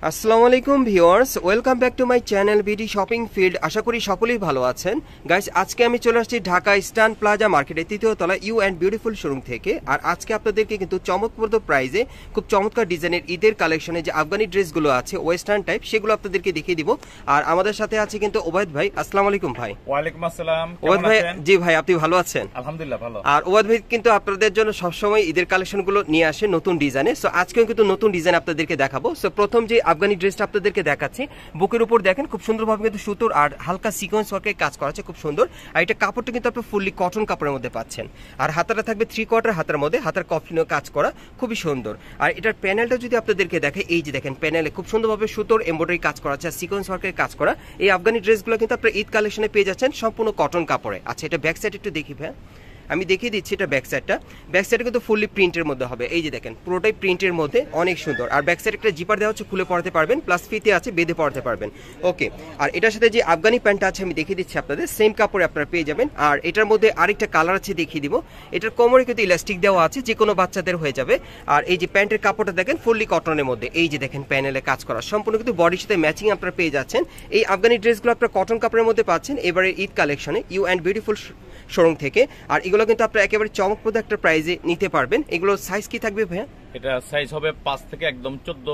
আসসালামু আলাইকুম viewers, welcome back to my channel BD shopping field. আশা করি সকলেই ভালো আছেন। গাইস, আজকে আমি চলে আসছি ঢাকা ইস্টার্ন প্লাজা মার্কেটের তৃতীয় তলা ইউ অ্যান্ড বিউটিফুল শোরুম থেকে। আর আজকে আপনাদেরকে কিন্তু চমকপ্রদ প্রাইজে খুব চমৎকার ডিজাইনের ঈদের কালেকশনে যে আফগানি ড্রেসগুলো আছে ওয়েস্টার্ন টাইপ, সেগুলো আপনাদেরকে দেখিয়ে দিব। আর আমাদের সাথে আছে কিন্তু ওবায়দ ভাই। আসসালামু আলাইকুম ভাই। ওয়ালাইকুম আসসালাম। ওবায়দ ভাই, জি ভাই, আপনি ভালো আছেন? আলহামদুলিল্লাহ ভালো। আর ওবায়দ ভাই কিন্তু আপনাদের জন্য সবসময় ঈদের কালেকশনগুলো নিয়ে আসে নতুন ডিজাইনে। সো আজকেও কিন্তু নতুন ডিজাইন আপনাদেরকে দেখাবো। সো প্রথম যে আফগানি ড্রেসটা আপনাদেরকে দেখাচ্ছি, বুকের উপর দেখেন খুব সুন্দরভাবে কিন্তু সুতোর আর হালকা সিকোয়েন্স ওয়ার্কের কাজ করা আছে, খুব সুন্দর। আর এটা কাপড়টা কিন্তু আপনি ফুললি কটন কাপড়ের মধ্যে পাচ্ছেন। আর হাতাটা থাকবে 3/4 হাতার মধ্যে, হাতার কফলিনও কাজ করা, খুবই সুন্দর। আর এটার প্যানেলটা যদি আপনাদেরকে দেখে, এই যে দেখেন প্যানেলে খুব সুন্দরভাবে সুতোর এমব্রয়ডারি কাজ করা আছে, সিকোয়েন্স ওয়ার্কের কাজ করা। এই আফগানি ড্রেসগুলো কিন্তু আপনারা ঈদ কালেকশনে পেয়ে যাচ্ছেন সম্পূর্ণ কটন কাপড়ে। আচ্ছা, এটা ব্যাক সাইড একটু দেখি ভাই, আমি দেখিয়ে দিচ্ছি। এটা ব্যাক সাইডটা, ব্যাক সাইডে কিন্তু ফুললি প্রিন্টের মধ্যে হবে। এই যে দেখেন পুরোটাই প্রিন্টের মধ্যে, অনেক সুন্দর। আর ব্যাক সাইডে একটা জিপার দেওয়া হচ্ছে, খুলে পড়তে পারবেন, প্লাস ফিতে আছে, বেঁধে পড়তে পারবেন। ওকে, আর এটার সাথে যে আফগানি প্যান্টটা আছে আমি দেখিয়ে দিচ্ছি আপনাদের, সেম কাপড়ে আপনারা পেয়ে যাবেন। আর এটার মধ্যে আরেকটা কালার আছে, দেখিয়ে দিব। এটার কোমরে কিন্তু ইলাস্টিক দেওয়া আছে, যে কোনো বাচ্চাদের হয়ে যাবে। আর এই যে প্যান্টের কাপড়টা দেখেন ফুললি কটনের মধ্যে, এই যে দেখেন প্যানেলে কাজ করা, সম্পূর্ণ কিন্তু বডির সাথে ম্যাচিং আপনারা পেয়ে যাচ্ছেন। এই আফগানি ড্রেসগুলো আপনারা কটন কাপড়ের মধ্যে পাচ্ছেন এবারে ঈদ কালেকশনে ইউ অ্যান্ড বিউটিফুল শোরুম থেকে। আর এগুলো কিন্তু আপনারা একেবারে চমকপ্রদ একটা প্রাইজে নিতে পারবেন। এগুলো সাইজ কি থাকবে ভাইয়া? এটা সাইজ হবে 5 থেকে একদম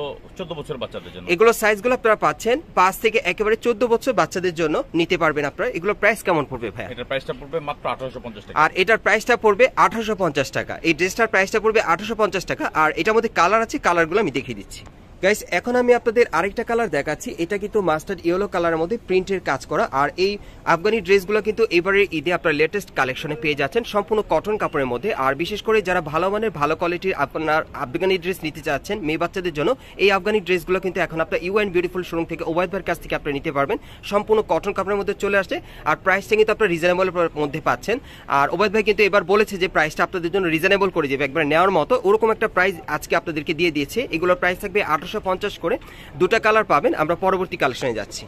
14 বছর বাচ্চাদের জন্য। এগুলো সাইজগুলো আপনারা পাচ্ছেন 5 থেকে একেবারে 14 বছর বাচ্চাদের জন্য নিতে পারবেন আপনারা। এগুলো প্রাইস কেমন পড়বে ভাইয়া? এটার প্রাইসটা পড়বে মাত্র 1850 টাকা। আর এটার প্রাইসটা পড়বে 1850 টাকা। এই ড্রেসটার প্রাইসটা পড়বে 1850 টাকা। আর এটার মধ্যে কালার আছে, কালারগুলো আমি দেখিয়ে দিচ্ছি। গাইস, এখন আমি আপনাদের আরেকটা কালার দেখাচ্ছি। এটা কিন্তু মাস্টার্ড ইয়েলো কালারের মধ্যে প্রিন্টের কাজ করা। আর এই আফগানি ড্রেসগুলো কিন্তু এবারে ঈদে আপনার লেটেস্ট কালেকশনে পেয়ে যাচ্ছেন সম্পূর্ণ কটন কাপড়ের মধ্যে। আর বিশেষ করে যারা ভালো মানের ভালো কোয়ালিটির আপনার আফগানি ড্রেস নিতে চাচ্ছেন মেয়ে বাচ্চাদের জন্য, এই আফগানি ড্রেসগুলো কিন্তু এখন আপনার ইউ অ্যান্ড বিউটিফুল শোরুম থেকে ওবায়দ ভাইয়ের কাছ থেকে আপনি নিতে পারবেন। সম্পূর্ণ কটন কাপড়ের মধ্যে চলে আসছে। আর প্রাইসটা কিন্তু আপনার রিজনেবলের মধ্যে পাচ্ছেন। আর ওবায়দ ভাই কিন্তু এবার বলেছে যে প্রাইসটা আপনাদের জন্য রিজনেবল করে যাবে, একবার নেওয়ার মতো ওরকম একটা প্রাইস আজকে আপনাদেরকে দিয়ে দিয়েছে। এগুলোর প্রাইস থাকবে 1850 করে। দুটা কালার পাবেন। আমরা পরবর্তী কালেকশনে যাচ্ছি।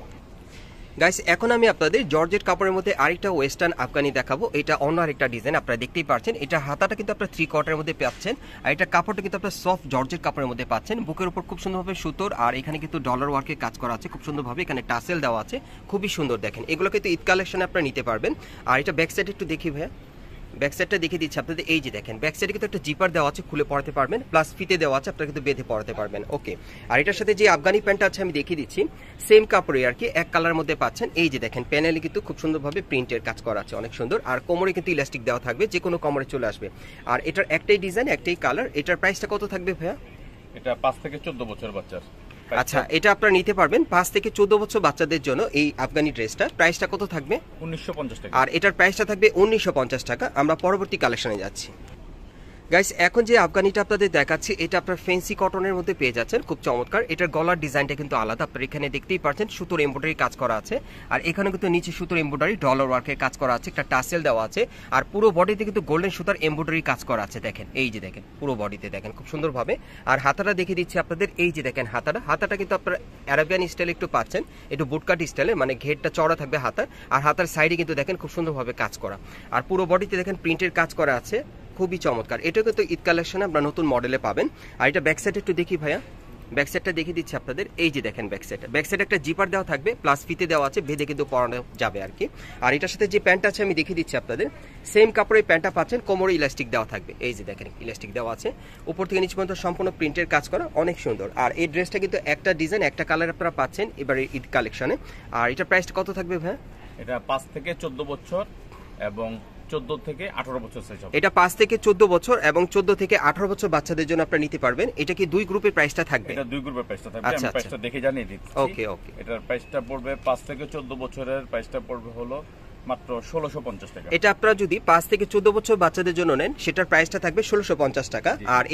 গাইস, এখন আমি আপনাদের জর্জেট কাপড়ের মধ্যে আরেকটা ওয়েস্টার্ন আফগানি দেখাবো। এটা অন্য আরেকটা ডিজাইন, আপনারা দেখতেই পাচ্ছেন। এটা হাতাটা কিন্তু আপনারা 3/4 মধ্যে পাচ্ছেন। আর এটা কাপড়টা কিন্তু আপনারা সফট জর্জেট কাপড়ের মধ্যে পাচ্ছেন। বুকের উপর খুব সুন্দরভাবে সুতোর আর এখানে কিন্তু ডলার ওয়ার্কের কাজ করা আছে, খুব সুন্দরভাবে এখানে টাসেল দেওয়া আছে, খুবই সুন্দর। দেখেন এগুলো কিন্তু ঈদ কালেকশনে আপনারা নিতে পারবেন। আর এটা ব্যাক সাইড একটু দেখি ভাইয়া, ব্যাক সাইডটা দেখিয়ে দিচ্ছি আপনাদের। এই যে দেখেন ব্যাক সাইডে কিন্তু একটা জিপার দেওয়া আছে, খুলে পড়তে পারবেন, প্লাস ফিতে দেওয়া আছে, আপনারা কিন্তু বেঁধে পড়তে পারবেন। ওকে, আর এটার সাথে যে আফগানি প্যান্টটা আছে আমি দেখিয়ে দিচ্ছি, সেম কাপড়ে আর কি, এক কালার মধ্যে পাচ্ছেন। এই যে দেখেন প্যানেলে কিন্তু খুব সুন্দরভাবে প্রিন্টের কাজ করা আছে, অনেক সুন্দর। আর কোমরে কিন্তু ইলাস্টিক দেওয়া থাকবে, যে কোনো কোমরে চলে আসবে। আর এটার একটাই ডিজাইন, একটাই কালার। এটার প্রাইসটা কত থাকবে ভাইয়া? এটা 5 থেকে 14 বছর বাচ্চার। আচ্ছা, এটা আপনারা নিতে পারবেন 5 থেকে 14 বছর বাচ্চাদের জন্য এই আফগানি ড্রেসটা। প্রাইসটা কত থাকবে? 1950 টাকা। আর এটার প্রাইসটা থাকবে 1950 টাকা। আমরা পরবর্তী কালেকশনে যাচ্ছি। গাইস, এখন যে আফগানিটা আপনাদের দেখাচ্ছি, এটা আপনার ফেন্সি কটনের মধ্যে পেয়ে যাচ্ছেন, খুব চমৎকার। এটার গলার ডিজাইনটা কিন্তু আলাদা, আপনারা এখানে দেখতেই পাচ্ছেন সুতোর এমব্রয়ডারি কাজ করা আছে। আর এখানে কিন্তু নিচে সুতোর এমব্রয়ডারি ডলার ওয়ার্কের কাজ করা আছে, একটা টাসেল দেওয়া আছে। আর পুরো বডিতে কিন্তু গোল্ডেন সুতার এমব্রয়ডারি কাজ করা আছে, দেখেন এই যে দেখেন পুরো বডিতে দেখেন খুব সুন্দরভাবে। আর হাতাটা দেখিয়ে দিচ্ছি আপনাদের, এই যে দেখেন হাতাটা কিন্তু আপনারা অ্যারাবিয়ান স্টাইলে একটু পাচ্ছেন, একটু বুটকাট স্টাইলে, মানে ঘেরটা চড়া থাকবে হাতার। আর হাতার সাইডে কিন্তু দেখেন খুব সুন্দরভাবে কাজ করা। আর পুরো বডিতে দেখেন প্রিন্টের কাজ করা আছে, খুবই চমৎকার। এটা কিন্তু ঈদ কালেকশনে আমরা নতুন মডেলে পাবেন। আর এটা ব্যাক সাইড একটু দেখি ভাইয়া, ব্যাক সাইডটা দেখিয়ে দিচ্ছি আপনাদের। এই যে দেখেন ব্যাক সাইডে একটা জিপার দেওয়া থাকবে, প্লাস ফিতে দেওয়া আছে, বেঁধে কিন্তু পরানো যাবে আর কি। আর এটার সাথে যে প্যান্ট আছে আমি দেখিয়ে দিচ্ছি আপনাদের, সেম কাপড়ের প্যান্টটা পাচ্ছেন, কোমরে ইলাস্টিক দেওয়া থাকবে। এই যে দেখেন ইলাস্টিক দেওয়া আছে, উপর থেকে নিচে পর্যন্ত সম্পূর্ণ প্রিন্টের কাজ করা, অনেক সুন্দর। আর এই ড্রেসটা কিন্তু একটা ডিজাইন, একটা কালার আপনারা পাচ্ছেন এবারে ঈদ কালেকশনে। আর এটার প্রাইসটা কত থাকবে ভাইয়া? এটা 5 থেকে 14 বছর এবং 14 থেকে 18 বছর সাইজ হবে। এটা 5 থেকে 14 বছর এবং 14 থেকে 18 বছর বাচ্চাদের জন্য আপনারা নিতে পারবেন। এটা কি দুই গ্রুপের প্রাইসটা থাকবে? এটা দুই গ্রুপের প্রাইসটা থাকবে। আচ্ছা, আমি প্রাইসটা দেখে জানিয়ে দিচ্ছি। ওকে ওকে। এটার প্রাইসটা পড়বে 5 থেকে 14 বছরের প্রাইসটা পড়বে হলো মাত্র 1650 টাকা। এটা আপনারা যদি 5 থেকে 14 বছর বাচ্চাদের জন্য নেন, সেটার প্রাইসটা থাকবে 1650 টাকা। আর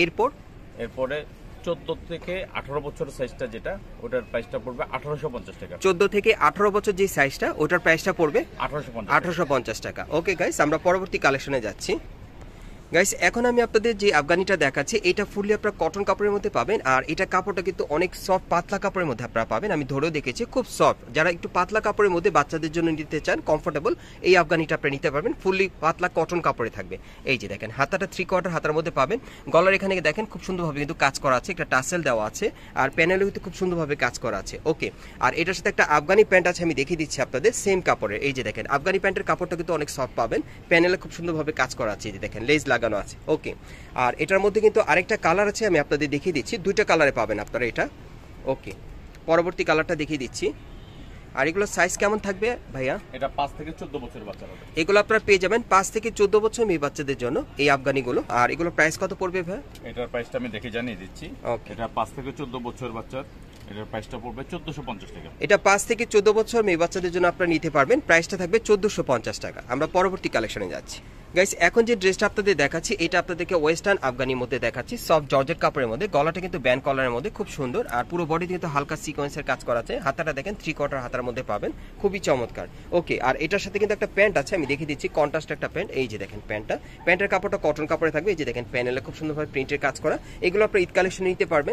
এরপরে 14 থেকে 18 বছর সাইজটা যেটা, ওটার প্রাইসটা পড়বে 1850 টাকা। 14 থেকে 18 বছর যে সাইজটা, ওটার প্রাইসটা পড়বে 1850 টাকা। ওকে গাইস, আমরা পরবর্তী কালেকশনে যাচ্ছি। গাইস এখন আমি আপনাদের যে আফগানিটা দেখাচ্ছি এটা ফুললি আপনারা কটন কাপড়ের মধ্যে পাবেন, আর এটা কাপড়টা কিন্তু অনেক সফট পাতলা কাপড়ের মধ্যে আপনারা পাবেন। আমি ধরেও দেখেছি খুব সফট, যারা একটু পাতলা কাপড়ের মধ্যে বাচ্চাদের জন্য নিতে চান কমফোর্টেবল, এই আফগানিটা আপনারা নিতে পারবেন। ফুললি পাতলা কটন কাপড়ে থাকবে। এই যে দেখেন হাতাটা 3/4 হাতার মধ্যে পাবেন। গলার এখানে দেখেন খুব সুন্দরভাবে কিন্তু কাজ করা আছে, একটা টাসেল দেওয়া আছে, আর প্যানেলও কিন্তু খুব সুন্দরভাবে কাজ করা আছে। ওকে, আর এটার সাথে একটা আফগানি প্যান্ট আছে, আমি দেখিয়ে দিচ্ছি আপনাদের সেম কাপড়ের। এই যে দেখেন আফগানি প্যান্টের কাপড়টা কিন্তু অনেক সফট পাবেন, প্যানেলে খুব সুন্দরভাবে কাজ করা আছে। এই যে দেখেন লেজ লাগানো আছে। ওকে, আর এটার মধ্যে কিন্তু আরেকটা কালার আছে, আমি আপনাদের দেখিয়ে দিচ্ছি। দুইটা কালারে পাবেন আপনারা এটা। ওকে, পরবর্তী কালারটা দেখিয়ে দিচ্ছি। আর এগুলো সাইজ কেমন থাকবে ভাইয়া? এটা 5 থেকে 14 বছর বাচ্চারা। এগুলো আপনারা পেয়ে যাবেন 5 থেকে 14 বছর মেয়ে বাচ্চাদের জন্য এই আফগানিগুলো। আর এগুলো প্রাইস কত পড়বে ভাই? এটার প্রাইসটা আমি দেখে জানিয়ে দিচ্ছি। ওকে, এটা 5 থেকে 14 বছর বাচ্চার, এটার প্রাইসটা পড়বে 1450 টাকা। এটা 5 থেকে 14 বছর মেয়ে বাচ্চাদের জন্য আপনারা নিতে পারবেন, প্রাইসটা থাকবে 1450 টাকা। আমরা পরবর্তী কালেকশনে যাচ্ছি। গাইস এখন যে ড্রেসটা আপনাদের দেখাচ্ছি এটা আপনাদেরকে ওয়েস্টার্ন আফগানির মধ্যে দেখাচ্ছি, সফট জর্জেট কাপড়ের মধ্যে। গলাটা কিন্তু ব্যান্ড কলারের মধ্যে খুব সুন্দর, আর পুরো বডিতে কিন্তু হালকা সিকোয়েন্সের কাজ করা আছে। হাতাটা দেখেন 3/4 হাতার মধ্যে পাবেন, খুবই চমৎকার। ওকে, আর এটার সাথে কিন্তু একটা প্যান্ট আছে, আমি দেখিয়ে দিচ্ছি কন্ট্রাস্ট একটা প্যান্ট। এই যে দেখেন প্যান্টটা, প্যান্টের কাপড়টা কটন কাপড়ে থাকবে। এই যে দেখেন প্যানেলে খুব সুন্দরভাবে প্রিন্টের কাজ করা। এগুলো আপনারা ঈদ কালেকশনে নিতে পারবেন।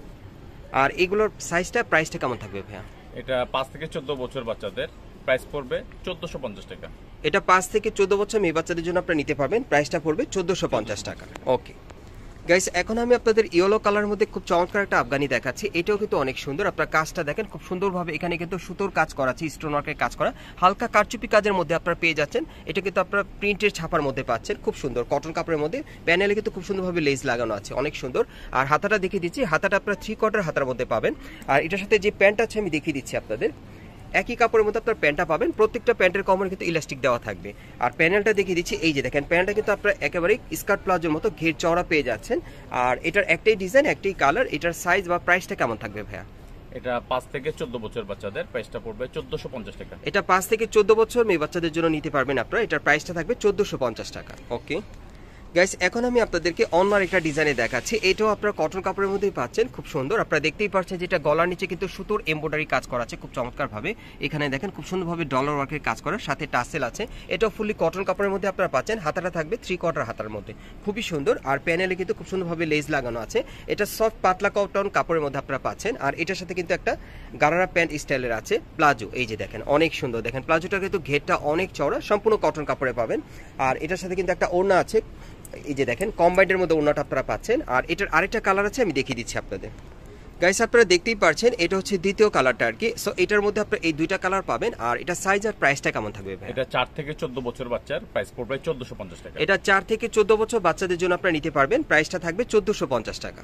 আর এগুলোর সাইজটা প্রাইসটা কেমন থাকবে ভাইয়া? এটা 5 থেকে 14 বছর বাচ্চাদের, প্রাইস পড়বে 1450 টাকা। এটা 5 থেকে 14 বছর মেয়ে বাচ্চাদের জন্য আপনারা নিতে পারবেন, প্রাইসটা পড়বে 1450 টাকা। ওকে গাইস এখন আমি আপনাদের ইয়েলো কালারের মধ্যে খুব চমৎকার একটা আফগানি দেখাচ্ছি। এটাও কিন্তু অনেক সুন্দর, আপনারা কাজটা দেখেন খুব সুন্দরভাবে। এখানে কিন্তু সুতোর কাজ করা আছে, স্টোন ওয়ার্কের কাজ করা, হালকা কারচুপি কাজের মধ্যে আপনারা পেয়ে যাচ্ছেন। এটা কিন্তু আপনারা প্রিন্টের ছাপার মধ্যে পাচ্ছেন, খুব সুন্দর কটন কাপড়ের মধ্যে। প্যানেলে কিন্তু খুব সুন্দরভাবে লেস লাগানো আছে, অনেক সুন্দর। আর হাতাটা দেখিয়ে দিচ্ছি, হাতাটা আপনারা 3/4 হাতার মধ্যে পাবেন। আর এটার সাথে যে প্যান্ট আছে আমি দেখিয়ে দিচ্ছি আপনাদের, একই কাপড়ের মধ্যে আপনার প্যান্টটা পাবেন। প্রত্যেকটা প্যান্টের কমরে কিন্তু ইলাস্টিক দেওয়া থাকবে। আর প্যানেলটা দেখিয়ে দিচ্ছি, এই যে দেখেন প্যানেলটা কিন্তু আপনারা একেবারেই স্কার্ট প্লাজোর মতো ঘের চওড়া পেয়ে যাচ্ছেন। আর এটার একটাই ডিজাইন, একটাই কালার। এটার সাইজ বা প্রাইসটা কেমন থাকবে ভাইয়া? এটা 5 থেকে 14 বছর বাচ্চাদের, প্রাইসটা পড়বে 1450 টাকা। এটা 5 থেকে 14 বছর মেয়ে বাচ্চাদের জন্য নিতে পারবেন আপনারা। এটার প্রাইসটা থাকবে 1450 টাকা। ওকে গাইস এখন আমি আপনাদেরকে অন্য একটা ডিজাইনে দেখাচ্ছি। এটাও আপনারা কটন কাপড়ের মধ্যেই পাচ্ছেন, খুব সুন্দর। আপনারা দেখতেই পাচ্ছেন যেটা গলার নিচে কিন্তু সুতোর এমব্রয়ডারি কাজ করা আছে খুব চমৎকার ভাবে। এখানে দেখেন খুব সুন্দরভাবে ডলার ওয়ার্কের কাজ করা, সাথে টাসেল আছে। এটাও ফুললি কটন কাপড়ের মধ্যে আপনারা পাচ্ছেন। হাতাটা থাকবে 3/4 হাতার মধ্যে, খুবই সুন্দর। আর প্যানেলে কিন্তু খুব সুন্দরভাবে লেস লাগানো আছে। এটা সফট পাতলা কটন কাপড়ের মধ্যে আপনারা পাচ্ছেন। আর এটার সাথে কিন্তু একটা গারারা প্যান্ট স্টাইলের আছে প্লাজো। এই যে দেখেন অনেক সুন্দর, দেখেন প্লাজোটা কিন্তু ঘেরটা অনেক চওড়া, সম্পূর্ণ কটন কাপড়ে পাবেন। আর এটার সাথে কিন্তু একটা ওড়না আছে, এই যে দেখেন কম্বাইন্ডের মধ্যে ওড়নাটা আপনারা পাচ্ছেন। আর এটার আরেকটা কালার আছে, আমি দেখিয়ে দিচ্ছি আপনাদের। গাইস আপনারা দেখতেই পাচ্ছেন এটা হচ্ছে দ্বিতীয় কালারটা আর কি। সো এটার মধ্যে আপনারা এই দুইটা কালার পাবেন। আর এটা সাইজ আর প্রাইসটা কেমন থাকবে ভাই? এটা 4 থেকে 14 বছর বাচ্চার, প্রাইস পড়বে 1450 টাকা। এটা 4 থেকে 14 বছর বাচ্চাদের জন্য আপনারা নিতে পারবেন, প্রাইসটা থাকবে 1450 টাকা।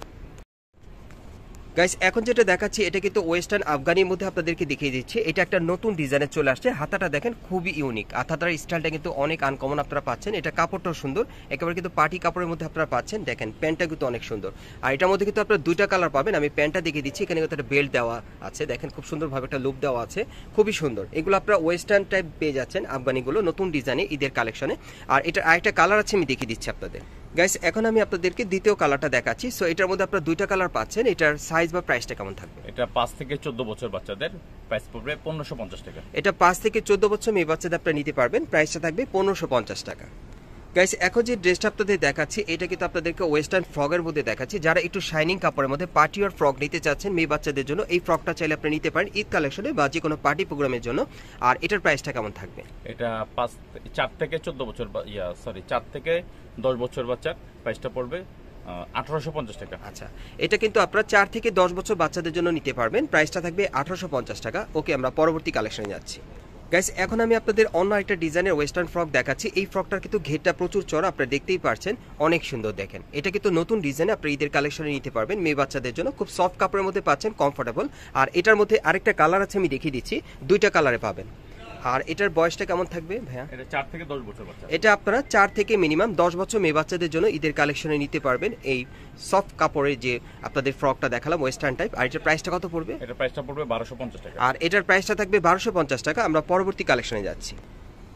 গাইস এখন যেটা দেখাচ্ছি এটা কিন্তু ওয়েস্টার্ন আফগানির মধ্যে আপনাদেরকে দেখিয়ে দিচ্ছি। এটা একটা নতুন ডিজাইনে চলে আসছে। হাতাটা দেখেন খুবই ইউনিক, হাতাটার স্টাইলটা কিন্তু অনেক আনকমন আপনারা পাচ্ছেন। এটা কাপড়টাও সুন্দর, একেবারে কিন্তু পার্টি কাপড়ের মধ্যে আপনারা পাচ্ছেন। দেখেন প্যান্টটা কিন্তু অনেক সুন্দর। আর এটার মধ্যে কিন্তু আপনারা দুইটা কালার পাবেন। আমি প্যান্টটা দেখিয়ে দিচ্ছি, এখানে কিন্তু একটা বেল্ট দেওয়া আছে, দেখেন খুব সুন্দরভাবে একটা লুপ দেওয়া আছে, খুবই সুন্দর। এগুলো আপনারা ওয়েস্টার্ন টাইপ পেয়ে যাচ্ছেন আফগানিগুলো নতুন ডিজাইনে ঈদের কালেকশনে। আর এটার আরেকটা কালার আছে, আমি দেখিয়ে দিচ্ছি আপনাদের। গাইস এখন আমি আপনাদেরকে দ্বিতীয় কালারটা দেখাচ্ছি। সো এটার মধ্যে আপনারা দুইটা কালার পাচ্ছেন। এটার সাইজ বা প্রাইসটা কেমন থাকবে? এটা 5 থেকে 14 বছর বাচ্চাদের, প্রাইস পড়বে 1550 টাকা। এটা 5 থেকে 14 বছর মেয়ে বাচ্চাদের আপনারা নিতে পারবেন, প্রাইসটা থাকবে 1550 টাকা। গাইস এখন যে ড্রেসটা আপনাদের দেখাচ্ছি এটা কিন্তু আপনাদেরকে ওয়েস্টার্ন ফ্রকের মধ্যে দেখাচ্ছি। যারা একটু শাইনিং কাপড়ের মধ্যে পার্টি আর ফ্রক নিতে চাচ্ছেন মেয়ে বাচ্চাদের জন্য, এই ফ্রকটা চাইলে আপনি নিতে পারেন ঈদ কালেকশনে বা যে কোনো পার্টি প্রোগ্রামের জন্য। আর এটার প্রাইসটা কেমন থাকবে? এটা 4 থেকে 14 বছর 4 থেকে 10 বছর বাচ্চার, প্রাইসটা পড়বে 1850 টাকা। আচ্ছা, এটা কিন্তু আপনারা 4 থেকে 10 বছর বাচ্চাদের জন্য নিতে পারবেন, প্রাইসটা থাকবে 1850 টাকা। ওকে আমরা পরবর্তী কালেকশনে যাচ্ছি। গাইস এখন আমি আপনাদের অন্য একটা ডিজাইনের ওয়েস্টার্ন ফ্রক দেখাচ্ছি। এই ফ্রকটার কিন্তু ঘেরটা প্রচুর চড়া, আপনারা দেখতেই পারছেন, অনেক সুন্দর। দেখেন এটা কিন্তু নতুন ডিজাইন, আপনারা ঈদের কালেকশনে নিতে পারবেন মেয়ে বাচ্চাদের জন্য। খুব সফট কাপড়ের মধ্যে পাচ্ছেন, কমফোর্টেবল। আর এটার মধ্যে আরেকটা কালার আছে, আমি দেখিয়ে দিচ্ছি, দুইটা কালারে পাবেন। আর এটার বয়সটা কেমন থাকবে ভাইয়া? এটা 4 থেকে 10 বছর বাচ্চা। এটা আপনারা 4 থেকে মিনিমাম 10 বছর মেয়ে বাচ্চাদের জন্য ঈদের কালেকশনে নিতে পারবেন এই সফট কাপড়ের যে আপনাদের ফ্রকটা দেখালাম ওয়েস্টার্ন টাইপ। আর এটার প্রাইসটা কত পড়বে? এটা প্রাইসটা পড়বে 1250 টাকা। আর এটার প্রাইসটা থাকবে 1250 টাকা। আমরা পরবর্তী কালেকশনে যাচ্ছি।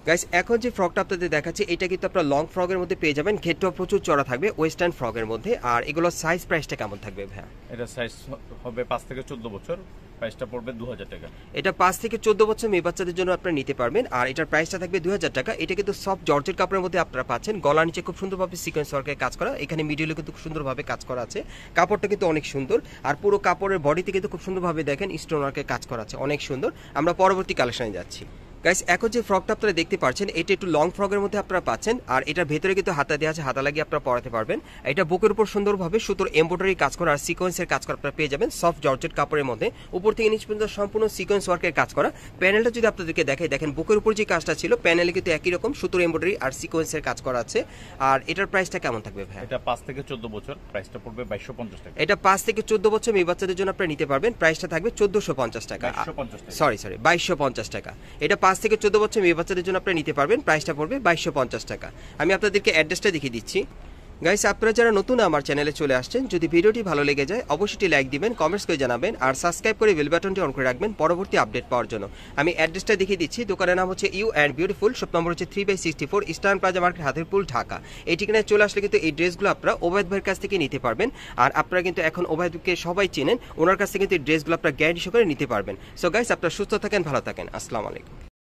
গাইস এখন যে ফ্রকটা আপনাদের দেখাচ্ছি এটা কিন্তু আপনারা লং ফ্রকের মধ্যে পেয়ে যাবেন, ঘেরটাও প্রচুর চড়া থাকবে ওয়েস্টার্ন ফ্রকের মধ্যে। আর এগুলোর সাইজ প্রাইসটা কেমন থাকবে ভাইয়া? এটা সাইজ হবে 5 থেকে 14 বছর, প্রাইসটা পড়বে 2000 টাকা। এটা 5 থেকে 14 বছর মেয়ে বাচ্চাদের জন্য আপনারা নিতে পারবেন। আর এটার প্রাইসটা থাকবে 2000 টাকা। এটা কিন্তু সফট জর্জেট কাপড়ের মধ্যে আপনারা পাচ্ছেন, গলা নিচে খুব সুন্দরভাবে সিকোয়েন্স ওয়ার্কের কাজ করা, এখানে মিডিলে কিন্তু খুব সুন্দরভাবে কাজ করা আছে। কাপড়টা কিন্তু অনেক সুন্দর, আর পুরো কাপড়ের বডিতে কিন্তু খুব সুন্দরভাবে দেখেন স্টোন ওয়ার্কের কাজ করা আছে, অনেক সুন্দর। আমরা পরবর্তী কালেকশনে যাচ্ছি। গাইস এখন যে ফ্রকটা আপনারা দেখতে পাচ্ছেন এটা একটু লং ফ্রকের মধ্যে আপনারা পাচ্ছেন, আর এটার ভেতরে কিন্তু হাতা দেওয়া আছে, হাতা লাগিয়ে আপনারা পরাতে পারবেন। এটা বুকের উপর সুন্দরভাবে সুতোর এমব্রয়ডারি কাজ করা আর সিকোয়েন্সের কাজ করা আপনারা পেয়ে যাবেন সফট জর্জেট কাপড়ের মধ্যে, উপর থেকে নিচ পর্যন্ত সম্পূর্ণ সিকোয়েন্স ওয়ার্কের কাজ করা। প্যানেলটা যদি আপনাদেরকে দেখাই, দেখেন বুকের উপর যে কাজটা ছিল প্যানেলে কিন্তু একই রকম সুতোর এমব্রয়ডারি আর সিকোয়েন্সের কাজ করা আছে। আর এটার প্রাইসটা কেমন থাকবে ভাই? এটা 5 থেকে 14 বছর, প্রাইসটা পড়বে 2250 টাকা। এটা 5 থেকে 14 বছর মেয়ে বাচ্চাদের জন্য আপনারা নিতে পারবেন, প্রাইসটা থাকবে 1450 টাকা। 2250 টাকা। সরি 2250 টাকা। এটা 5 থেকে 14 বছর মেয়ে বাচ্চাদের জন্য আপনারা নিতে পারবেন, প্রাইসটা পড়বে 2250 টাকা। আমি আপনাদেরকে অ্যাড্রেসটা দেখিয়ে দিচ্ছি। গাইস আপনারা যারা নতুন আমার চ্যানেলে চলে আসছেন, যদি ভিডিওটি ভালো লেগে যায় অবশ্যই লাইক দিবেন, কমেন্টস করে জানাবেন, আর সাবস্ক্রাইব করে বেল বাটনটি অন করে রাখবেন পরবর্তী আপডেট পাওয়ার জন্য। আমি অ্যাড্রেসটা দেখিয়ে দিচ্ছি। দোকানের নাম হচ্ছে U and beautiful, shop number হচ্ছে 3/64 eastern plaza market, Hatirpool, Dhaka. এই ঠিকানায় চলে আসলে কিন্তু এই ড্রেসগুলো আপনারা ওবায়দ ভাইয়ের কাছ থেকে নিতে পারবেন। আর আপনারা কিন্তু এখন ওবায়দকে সবাই চেনেন, ওনার কাছ থেকে কিন্তু এই ড্রেসগুলো আপনারা গ্যারান্টি সহকারে নিতে পারবেন। সো গাইস আপনারা সুস্থ থাকেন, ভালো থাকেন, আসসালামু আলাইকুম।